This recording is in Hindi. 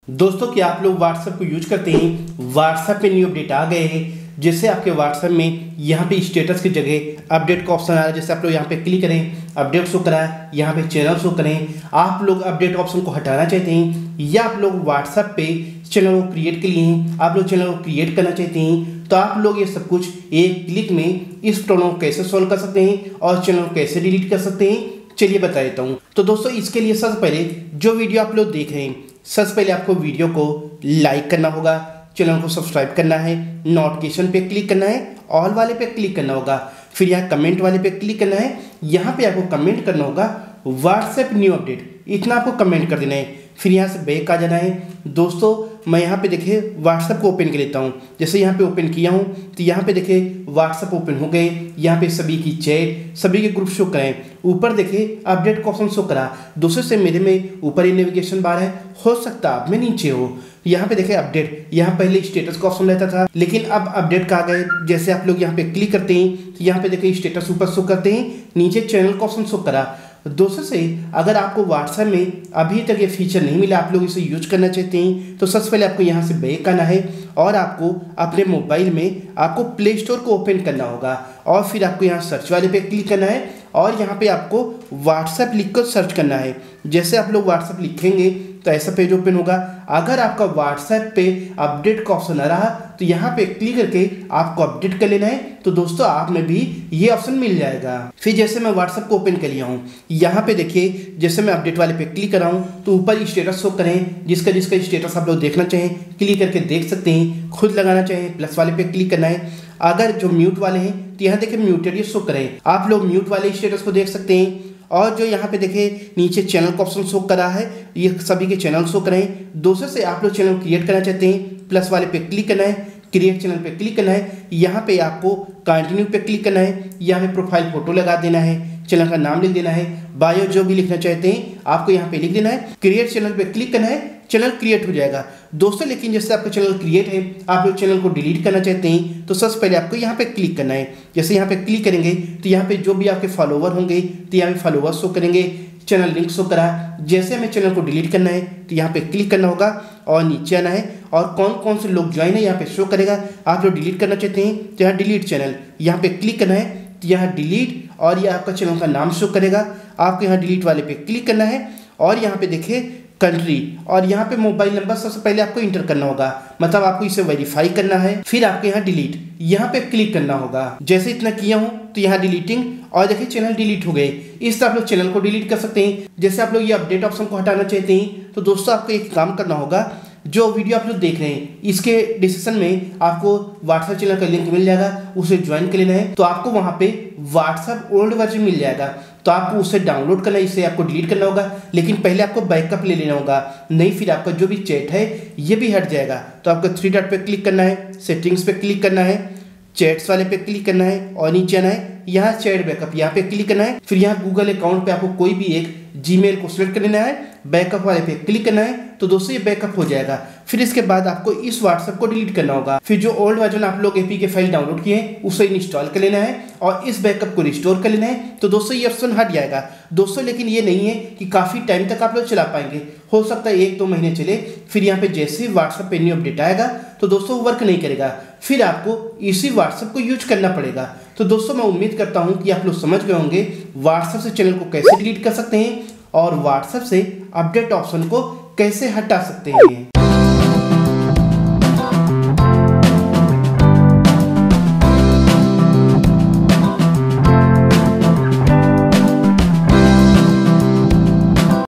दोस्तों क्या आप लोग व्हाट्सएप को यूज करते हैं? व्हाट्सएप पे न्यू अपडेट आ गए हैं। जैसे आपके व्हाट्सएप में यहाँ पे स्टेटस की जगह अपडेट का ऑप्शन आ रहा है। जैसे आप लोग यहाँ पे क्लिक करें, अपडेट शो करा, यहाँ पे चैनल शो करें। आप लोग अपडेट ऑप्शन को हटाना चाहते हैं या आप लोग व्हाट्सएप पे चैनल को क्रिएट के लिए हैं, आप लोग चैनल को क्रिएट करना चाहते हैं, तो आप लोग ये सब कुछ एक क्लिक में इस प्रॉब्लम को कैसे सॉल्व कर सकते हैं और चैनल को कैसे डिलीट कर सकते हैं, चलिए बता देता हूँ। तो दोस्तों इसके लिए सबसे पहले जो वीडियो आप लोग देख रहे हैं, सबसे पहले आपको वीडियो को लाइक करना होगा, चैनल को सब्सक्राइब करना है, नोटिफिकेशन पे क्लिक करना है, ऑल वाले पे क्लिक करना होगा, फिर यहाँ कमेंट वाले पे क्लिक करना है। यहाँ पे आपको कमेंट करना होगा व्हाट्सएप न्यू अपडेट, इतना आपको कमेंट कर देना है। फिर यहाँ से बैक आ जाना है। दोस्तों मैं यहाँ पे देखिए व्हाट्सएप को ओपन कर लेता हूँ। जैसे यहाँ पे ओपन किया हूँ तो यहाँ पे देखिए व्हाट्सएप ओपन हो गए। यहाँ पे सभी की चैट, सभी के ग्रुप शो करें। ऊपर देखिए अपडेट का ऑप्शन शो करा। दोस्तों से मेरे में ऊपर ही नेविगेशन बार है, हो सकता है आप में नीचे हो। यहाँ पे देखिए अपडेट, यहाँ पहले स्टेटस का ऑप्शन रहता था लेकिन अब अपडेट का आ गए। जैसे आप लोग यहाँ पे क्लिक करते हैं तो यहाँ पे देखिए स्टेटस ऊपर शो करते हैं, नीचे चैनल का ऑप्शन शो करा। दोस्तों से अगर आपको व्हाट्सएप में अभी तक ये फीचर नहीं मिला, आप लोग इसे यूज करना चाहते हैं, तो सबसे पहले आपको यहाँ से बैक आना है और आपको अपने मोबाइल में आपको प्ले स्टोर को ओपन करना होगा और फिर आपको यहाँ सर्च वाले पे क्लिक करना है और यहाँ पे आपको व्हाट्सएप लिख कर सर्च करना है। जैसे आप लोग व्हाट्सएप लिखेंगे तो ऐसा पेज ओपन होगा। अगर आपका व्हाट्सएप पे अपडेट का ऑप्शन आ रहा तो यहाँ पे क्लिक करके आपको अपडेट कर लेना है। तो दोस्तों आप में भी ये ऑप्शन मिल जाएगा। फिर जैसे मैं व्हाट्सएप को ओपन कर लिया हूँ, यहाँ पे देखिए जैसे मैं अपडेट वाले पे क्लिक कर रहा हूँ तो ऊपर स्टेटस शो करें। जिसका स्टेटस आप लोग देखना चाहें क्लिक करके देख सकते हैं, खुद लगाना चाहें प्लस वाले पे क्लिक करना है। अगर जो म्यूट वाले हैं तो यहाँ देखिए म्यूटेड ये शो करें, आप लोग म्यूट वाले स्टेटस को देख सकते हैं। और जो यहाँ पे देखें नीचे चैनल का ऑप्शन शो करा है, ये सभी के चैनल शो करें। दूसरे से आप लोग चैनल क्रिएट करना चाहते हैं, प्लस वाले पे क्लिक करना है, क्रिएट चैनल पे क्लिक करना है। यहाँ पे आपको कंटिन्यू पे क्लिक करना है, यहाँ पे प्रोफाइल फोटो लगा देना है, चैनल का नाम लिख देना है, बायो जो भी लिखना चाहते हैं आपको यहाँ पे लिख देना है। क्रिएट चैनल पे क्लिक करना है, चैनल क्रिएट हो जाएगा। दोस्तों लेकिन जैसे आपका चैनल क्रिएट है, आप लोग चैनल को डिलीट करना चाहते हैं तो सबसे पहले आपको यहाँ पे क्लिक करना है। जैसे यहाँ पे क्लिक करेंगे तो यहाँ पे जो भी आपके फॉलोवर होंगे तो यहाँ पे फॉलोवर शो करेंगे, चैनल लिंक शो करा। जैसे हमें चैनल को डिलीट करना है तो यहाँ पे क्लिक करना होगा और नीचे आना है और कौन कौन से लोग ज्वाइन है यहाँ पे शो करेगा। आप लोग डिलीट करना चाहते हैं तो यहाँ डिलीट चैनल, यहाँ पे क्लिक करना है तो यहाँ डिलीट और ये आपका चैनल का नाम शो करेगा। आपको यहाँ डिलीट वाले पे क्लिक करना है और यहाँ पे देखिए कंट्री और यहाँ पे मोबाइल नंबर सबसे पहले आपको इंटर करना होगा, मतलब आपको इसे वेरीफाई करना है। फिर आपको यहाँ डिलीट, यहाँ पे क्लिक करना होगा। जैसे इतना किया हूँ तो यहाँ डिलीटिंग और देखिए चैनल डिलीट हो गए। इस तरह आप लोग चैनल को डिलीट कर सकते हैं। जैसे आप लोग ये अपडेट ऑप्शन को हटाना चाहते हैं तो दोस्तों आपको एक काम करना होगा, जो वीडियो आप लोग देख रहे हैं इसके डिस्क्रिप्शन में आपको व्हाट्सएप चैनल का लिंक मिल जाएगा, उसे ज्वाइन कर लेना है। तो आपको वहाँ पे व्हाट्सएप ओल्ड वर्जन मिल जाएगा, तो आपको उसे डाउनलोड करना है, इसे आपको डिलीट करना होगा। लेकिन पहले आपको बैकअप ले लेना होगा, नहीं फिर आपका जो भी चैट है ये भी हट जाएगा। तो आपको थ्री डॉट पे क्लिक करना है, सेटिंग्स पे क्लिक करना है, चैट्स वाले पे क्लिक करना है और नीचे आना है, यहाँ चैट बैकअप यहाँ पे क्लिक करना है। फिर यहाँ गूगल अकाउंट पे आपको कोई भी एक जीमेल को सिलेक्ट कर लेना है, बैकअप वाले पे क्लिक करना है। तो दोस्तों ये बैकअप हो जाएगा। फिर इसके बाद आपको इस व्हाट्सएप को डिलीट करना होगा। फिर जो ओल्ड वर्जन आप लोग एपीके फाइल डाउनलोड किए हैं उसे इंस्टॉल कर लेना है और इस बैकअप को रिस्टोर कर लेना है। तो दोस्तों ये ऑप्शन हट जाएगा। दोस्तों लेकिन ये नहीं है कि काफ़ी टाइम तक आप लोग चला पाएंगे, हो सकता है 1-2 महीने चले। फिर यहाँ पे जैसे ही व्हाट्सएप पे न्यू अपडेट आएगा तो दोस्तों वर्क नहीं करेगा, फिर आपको इसी व्हाट्सएप को यूज करना पड़ेगा। तो दोस्तों मैं उम्मीद करता हूँ कि आप लोग समझ गए होंगे व्हाट्सएप से चैनल को कैसे डिलीट कर सकते हैं और व्हाट्सएप से अपडेट ऑप्शन को कैसे हटा सकते हैं।